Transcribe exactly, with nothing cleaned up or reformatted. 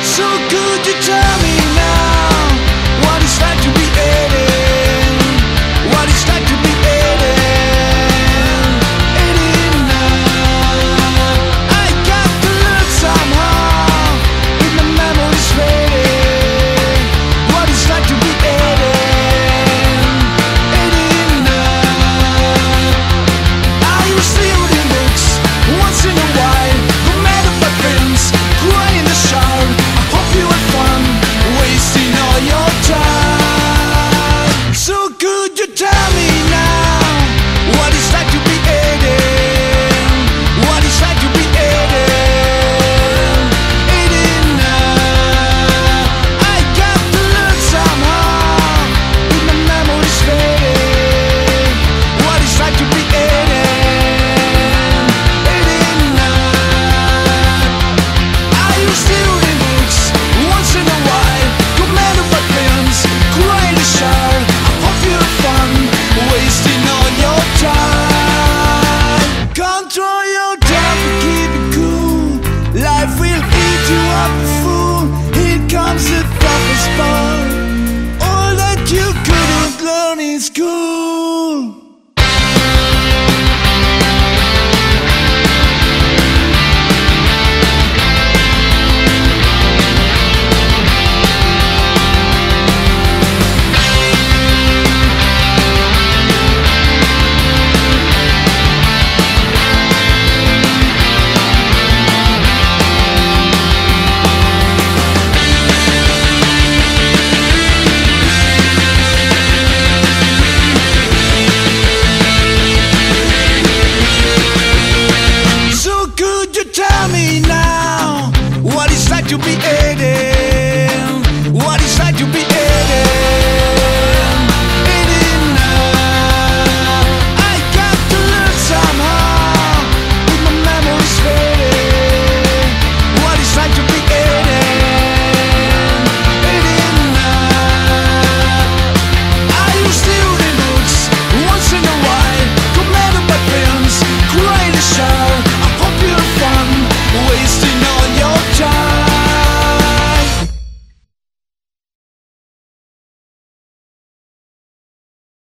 So could you tell me now what it's like to be eighteen? What it's like to be eighteen? eighteen now. I got to learn somehow with my memories fading. What it's like to be eighteen? eighteen now. I used to read books once in a while, go mad at my friends, cry in the shower. I hope you had fun wasting all your time. So could you tell me now what it's like to be eighteen? What it's like to be eighteen? eighteen now. I got to learn somehow with my memories fading. What it's like to be eighteen? eighteen now. I used to read books once in a while, go mad at my friends, cry in the shower. I hope you had fun wasting all your time. Control your temper, keep it cool. Life will eat you up, fool. Here comes the toughest part, all that you couldn't learn in school. So could you tell me now what it's like to be